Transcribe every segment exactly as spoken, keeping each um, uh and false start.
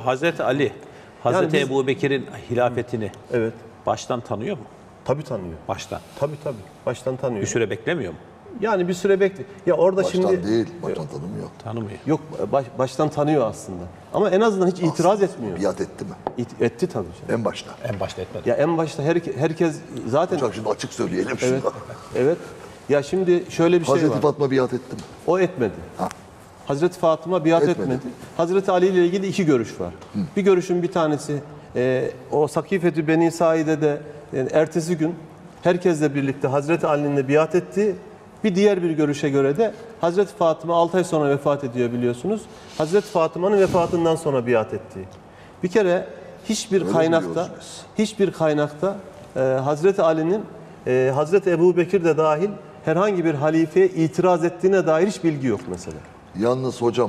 Hazreti Ali, Hazreti Yani biz- Ebu Bekir'in hilafetini Evet. baştan tanıyor mu? Tabii tanıyor. Baştan. Tabii tabii. Baştan tanıyor. Bir süre beklemiyor mu? Yani bir süre bekle. Ya orada Baştan şimdi değil, baştan tanımıyor. Tanımıyor. yok baş- baştan tanıyor aslında. Ama en azından hiç itiraz etmiyor. Biat etti mi? İt- etti tabii canım. En başta. En başta etmedi. Ya en başta her, herkes zaten Hocam şimdi açık söyleyelim şunu. evet. Evet. Ya şimdi şöyle bir şey Hazreti var. Fatma biat etti mi? O etmedi. Ha. Hazreti Fatıma biat Etmedi. etmedi. Hazreti Ali ile ilgili iki görüş var. Bir görüşün bir tanesi e, o Sakifetü Beni Saide'de yani ertesi gün herkesle birlikte Hazreti Ali'nin biat etti. Bir diğer bir görüşe göre de Hazreti Fatıma altı ay sonra vefat ediyor biliyorsunuz. Hazreti Fatıma'nın vefatından sonra biat etti. Bir kere hiçbir Öyle kaynakta biliyoruz biz. hiçbir kaynakta e, Hazreti Ali'nin e, Hazreti Ebu Bekir de dahil herhangi bir halifeye itiraz ettiğine dair hiç bilgi yok mesela. Yalnız hocam,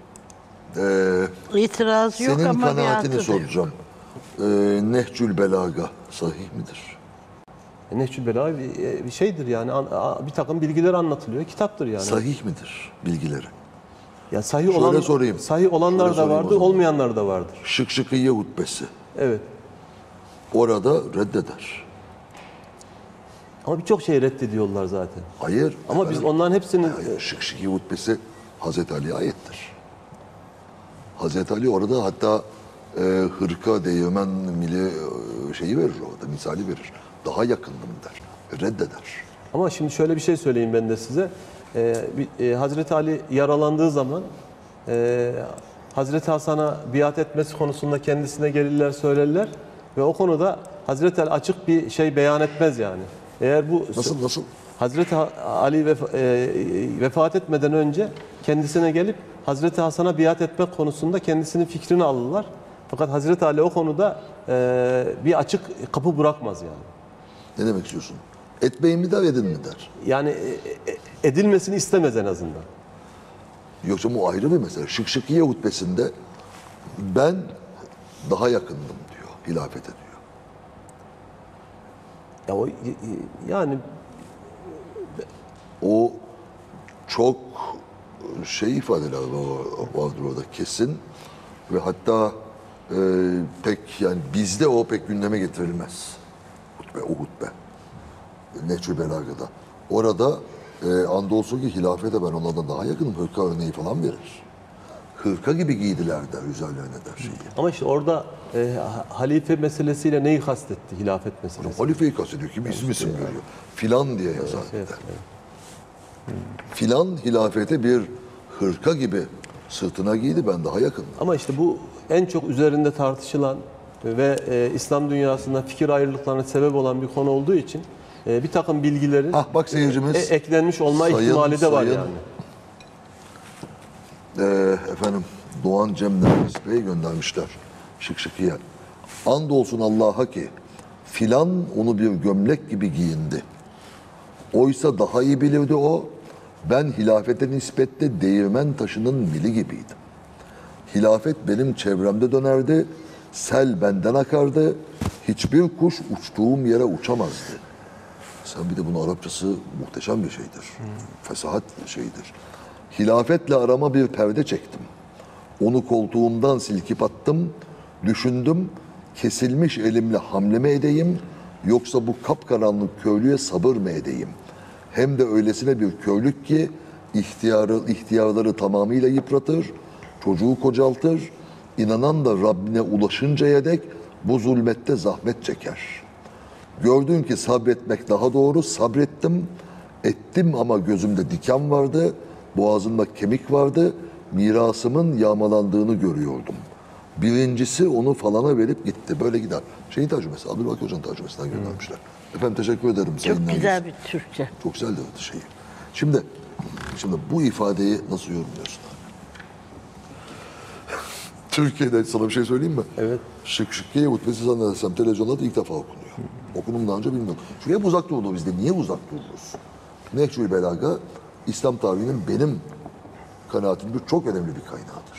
eee İtiraz yok senin ama kanaatini biatı da yok. soracağım. Eee Nehcül Belaga sahih midir? E, Nehcül Belaga bir, e, bir şeydir yani an- a- bir takım bilgiler anlatılıyor, kitaptır yani. Sahih midir bilgileri? Ya sahih Şöyle olan sorayım. sahih olanlar Şöyle da sorayım o vardır, zaman. olmayanlar da vardır. Şık Şıkıye hutbesi. Evet. Orada reddeder. Ama birçok şey reddediyorlar zaten. Hayır. Ama biz efendim, onların hepsini hayır, Şık Şıkıye hutbesi Hazreti Ali'ye aittir. Hazreti Ali orada hatta e, hırka, değirmen mili e, şeyi verir orada, misali verir. Daha yakındım der. Reddeder. ama şimdi şöyle bir şey söyleyeyim ben de size. Ee, bir- e, Hazreti Ali yaralandığı zaman e, Hazreti Hasan'a biat etmesi konusunda kendisine gelirler söylerler ve o konuda Hazreti Ali açık bir şey beyan etmez yani. Eğer bu Nasıl nasıl? Hazreti Ha- Ali vef- e, vefat etmeden önce kendisine gelip Hazreti Hasan'a biat etmek konusunda kendisinin fikrini alırlar. Fakat Hazreti Ali o konuda e, bir açık kapı bırakmaz yani. Ne demek istiyorsun? Etmeyin mi der, edin mi der? Yani e, e, edilmesini istemez en azından. Yoksa bu ayrı bir mesele. Şık Şıkiye hutbesinde ben daha yakındım diyor, hilafete diyor. Ya o y- y- yani O çok şey ifadeler var- vardır orada kesin ve hatta e, pek yani bizde o pek gündeme getirilmez. Hutbe, o hutbe. Nehcü Belaga'da. Orada e, andolsun ki hilafete ben onlardan daha yakınım. Hırka örneği falan verir. Hırka gibi giydiler der, üzerlerine der şeyi. ama işte orada e, ha- halife meselesiyle neyi kastetti hilafet meselesi? Halifeyi kastediyor ki isim isim görüyor. Filan diye yazar Evet, der. evet. Filan hilafete bir hırka gibi sırtına giydi, ben daha yakınım. Ama işte bu en çok üzerinde tartışılan ve e, İslam dünyasında fikir ayrılıklarına sebep olan bir konu olduğu için e, bir takım bilgilerin Ah bak seyircimiz. e, eklenmiş olma sayın- ihtimali de var sayın- yani. Ee, efendim Doğan Cem Nergis Bey göndermişler. Şık şıkıya. Andolsun Allah'a ki filan onu bir gömlek gibi giyindi. Oysa daha iyi bilirdi o. Ben hilafete nispetle değirmen taşının mili gibiydim. Hilafet benim çevremde dönerdi. Sel benden akardı. Hiçbir kuş uçtuğum yere uçamazdı. Sen bir de bunun Arapçası muhteşem bir şeydir. Fesahat şeyidir. Hilafetle arama bir perde çektim. Onu koltuğumdan silkip attım. Düşündüm, kesilmiş elimle hamleme edeyim, yoksa bu kapkaranlık köylüye sabır mı edeyim? Hem de öylesine bir köylük ki ihtiyarı, ihtiyarları tamamıyla yıpratır, çocuğu kocaltır, inanan da Rabbine ulaşıncaya dek bu zulmette zahmet çeker. Gördün ki sabretmek daha doğru, sabrettim, ettim ama gözümde diken vardı, boğazımda kemik vardı, mirasımın yağmalandığını görüyordum. Birincisi onu falana verip gitti. Böyle gider. Şeyin tercümesi, Abdülbaki Hoca'nın tercümesinden göndermişler. Efendim teşekkür ederim. Sayın Çok Nergis. güzel bir Türkçe. Çok güzel de şeyi. Şimdi, şimdi bu ifadeyi nasıl yorumluyorsun abi? Türkiye'de sana bir şey söyleyeyim mi? Evet. Şık Şıkkiye hutbesi zannedersem televizyonda da ilk defa okunuyor. Okunum daha önce bilmiyorum. Çünkü hep uzak durdu bizde. Niye uzak dururuz? Nehcü Belaga, İslam tarihinin benim kanaatimde çok önemli bir kaynağıdır.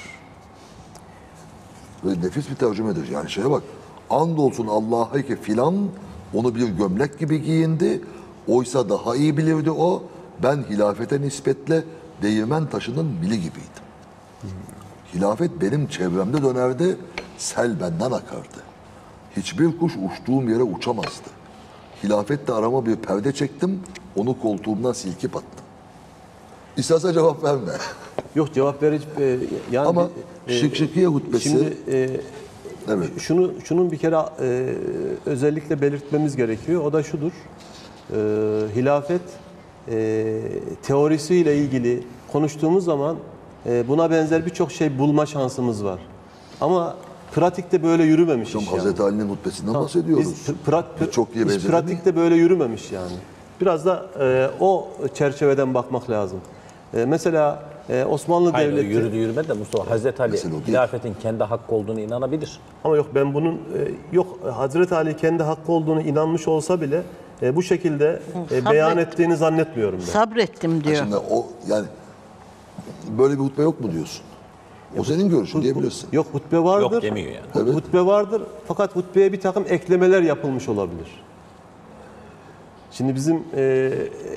Ve nefis bir tercümedir. Yani şeye bak. Andolsun Allah'a ki filan onu bir gömlek gibi giyindi. Oysa daha iyi bilirdi o. Ben hilafete nispetle değirmen taşının mili gibiydim. Hilafet benim çevremde dönerdi. sel benden akardı. Hiçbir kuş uçtuğum yere uçamazdı. Hilafetle arama bir perde çektim, onu koltuğumdan silkip attım. İstersen cevap verme. Yok cevap verici e, yani Ama e, Şık Şıkiye hutbesi, şimdi e, evet, şunu şunun bir kere e, özellikle belirtmemiz gerekiyor. O da şudur. E, hilafet e, teorisiyle ilgili konuştuğumuz zaman e, buna benzer birçok şey bulma şansımız var. Ama pratikte böyle yürümemiş hocam iş yani. Hazreti Ali'nin hutbesinden Tamam, bahsediyoruz. Biz, pra, pra, Çok iyi biz benzedi pratikte böyle yürümemiş yani. Biraz da e, o çerçeveden bakmak lazım. E, mesela e, Osmanlı Hayır, o Devleti... yürüdü yürümedi de Mustafa Hazreti Ali Mesele o değil. hilafetin kendi hakkı olduğunu inanabilir. Ama yok ben bunun e, yok Hazreti Ali kendi hakkı olduğunu inanmış olsa bile e, bu şekilde e, Sabret. beyan ettiğini zannetmiyorum ben. Sabrettim diyor. Şimdi o yani böyle bir hutbe yok mu diyorsun? O senin görüşün diyebilirsin. Yok hutbe vardır. Yok demiyor yani. Hut- Evet. Hutbe vardır fakat hutbeye bir takım eklemeler yapılmış olabilir. Şimdi bizim e,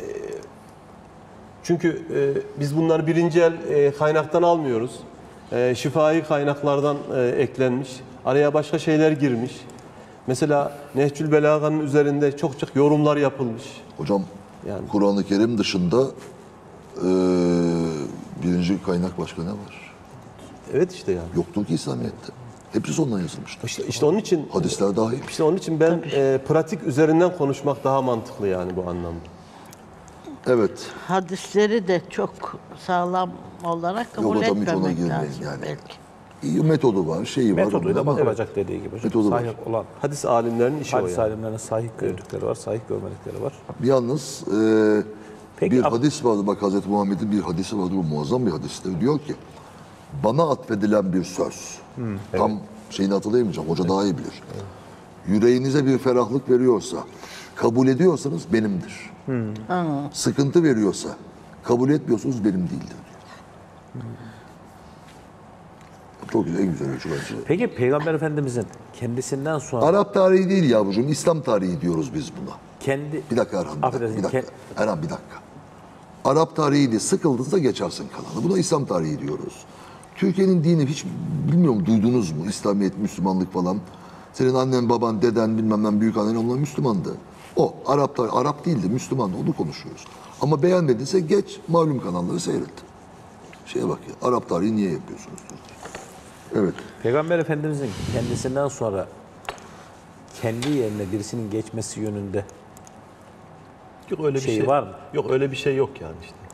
çünkü e, biz bunları birinci el e, kaynaktan almıyoruz. E, şifai kaynaklardan e, eklenmiş. Araya başka şeyler girmiş. Mesela Nehcül Belaga'nın üzerinde çok çok yorumlar yapılmış. Hocam Yani- Kur'an-ı Kerim dışında eee, birinci kaynak başka ne var? Evet işte yani. Yoktur ki İslamiyet'te. Hepsi sondan yazılmıştır. İşte, işte onun için Hadisler dahil. işte onun için ben e, pratik üzerinden konuşmak daha mantıklı yani bu anlamda. Evet. Hadisleri de çok sağlam olarak kabul hocam, hiç ona etmemek girmeyin lazım yani. belki. İyi metodu var, şeyi var. Metoduyla ama- bakılacak dediği gibi. Metodu var. Sahih olan Hadis alimlerinin işi o hadis yani. alimlerinin sahih gördükleri var, sahih görmedikleri var. Yalnız eee, Peki, bir ab- hadis vardı. Bak Hazreti Muhammed'in bir hadisi vardır. Bu muazzam bir hadistir. Diyor ki bana atfedilen bir söz. Tam şeyini hatırlayamayacağım. Hoca daha iyi bilir. Yüreğinize bir ferahlık veriyorsa, kabul ediyorsanız benimdir. Sıkıntı veriyorsa, kabul etmiyorsunuz benim değildir diyor. Çok güzel, en güzel ölçü bence. Peki Peygamber Efendimizin kendisinden sonra Arap tarihi değil yavrucuğum, İslam tarihi diyoruz biz buna. kendi Bir dakika Erhan, bir dakika. Affedersin, Bir dakika. ke- Erhan bir dakika. Arap tarihiydi, sıkıldığınızda geçersin kalanı. Buna İslam tarihi diyoruz. Türkiye'nin dini hiç bilmiyorum duydunuz mu? İslamiyet, Müslümanlık falan. Senin annen, baban, deden, bilmem ben büyük annen onlar Müslümandı. O Arap tarihi, Arap değildi, Müslümandı. Onu konuşuyoruz. Ama beğenmediyse geç malum kanalları seyret. Şeye bak ya, Arap tarihi niye yapıyorsunuz? Evet. Peygamber Efendimizin kendisinden sonra kendi yerine birisinin geçmesi yönünde Yok öyle bir Şeyi şey var mı? Yok öyle bir şey yok yani işte.